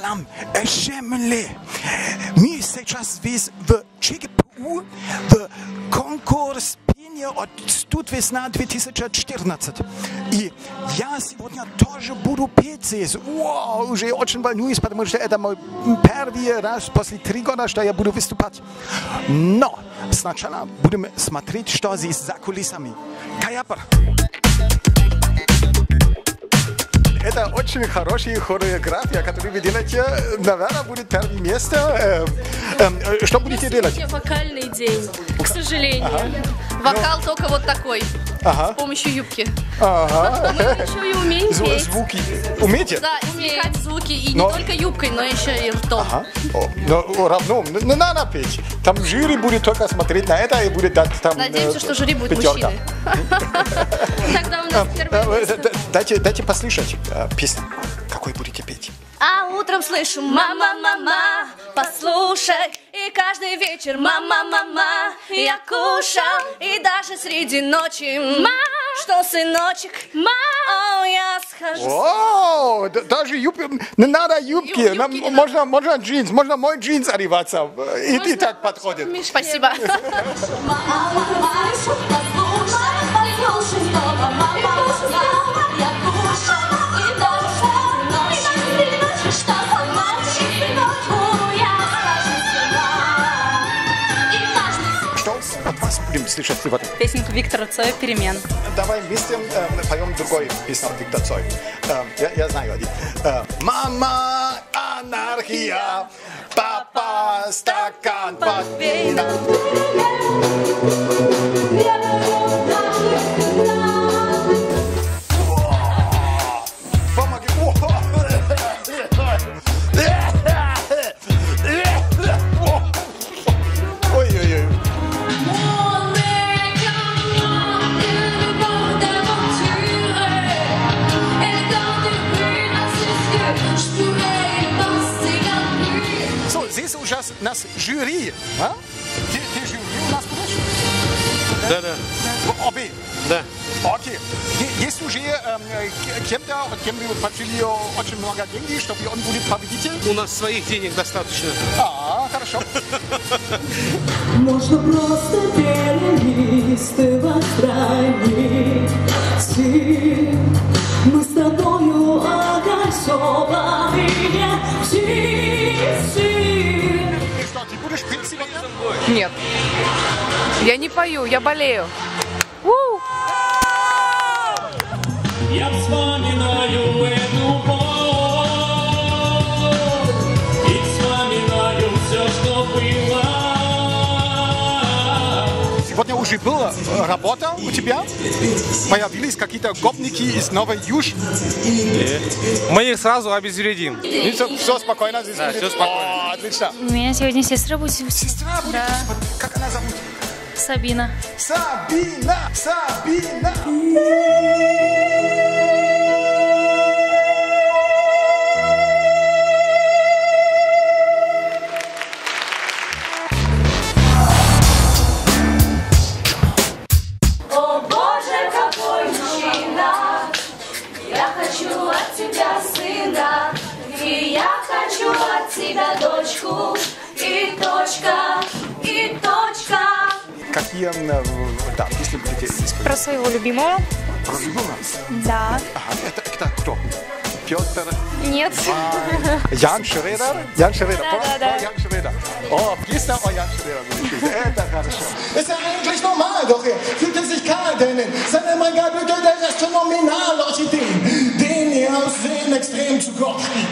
нам земли. Мы сейчас в ЧГПУ в конкурс пения от «Студ весна 2014». И я сегодня тоже буду петь здесь. Вау, уже очень волнуюсь, потому что это мой первый раз после 3 года, что я буду выступать. Но сначала будем смотреть, что здесь за кулисами. Каяпар. Это очень хорошая хореография, которую вы делаете. Наверное, будет первое место. Что будете делать? Сегодня вокальный день, к сожалению. Вокал только вот такой, с помощью юбки. Мы еще и умеем петь. Звуки. Умеете? Да, извлекать звуки. И не только юбкой, но еще и ртом. Ну, равно. Не надо петь. Там жюри будет только смотреть на это и будет дать там Надеемся, что жюри будет мужчины. Тогда у нас первое место. Дайте послушать песню. Какой будете петь? А утром слышу: мама, мама, послушай. И каждый вечер: мама, мама, я кушал. И даже среди ночи: мам, что, сыночек, мам, я схожу. О, даже юбки, не надо юбки. Можно джинс, можно мой джинс одеваться. И так подходит. Спасибо. От вас будем слышать сегодня? Песенку Виктора Цоя «Перемен». Давай вместе поем другой песню Виктора Цоя. Я знаю один. Мама, анархия, папа, стакан под вино. Помоги. Ой-ой-ой. Здесь ужас нас жюри. А? Ты жюри у нас будешь? Да. Обе? Да. Окей. Есть уже кем-то, от кем вы получили очень много денег, чтобы он будет победитель? У нас своих денег достаточно. Хорошо. Можно просто перелистывать страницы. Мы с тобою окольцованные птицы. Что, ты будешь петь сегодня? Нет. Я не пою, я болею. Я вспоминаю эту боль и вспоминаю все, что было. Сегодня уже была работа у тебя? Появились какие-то гопники из Новой Юж? Мы их сразу обезвредим. Все спокойно здесь? Да, все спокойно. Отлично. У меня сегодня сестра будет. Сестра будет? Да. Как она зовут? Сабина. Сабина! Сабина! О Боже, какой мужчина! Я хочу от тебя сына, и я хочу от тебя дочку, и точка, и точка. Какие песни будете исполнять? Про своего любимого? Про любимого? Да. Это кто? Петр? Нет. Ян Шредер? Ян Шредер. Да. Ян Шредер. О, песня о Ян Шредер. Это хорошо. Ist ja eigentlich normal, doch er fühlte sich kalt, denn in seinem Regal blühte der Rest phänomenal aus Ideen, den ihr Aussehen extrem zu Gott stieg.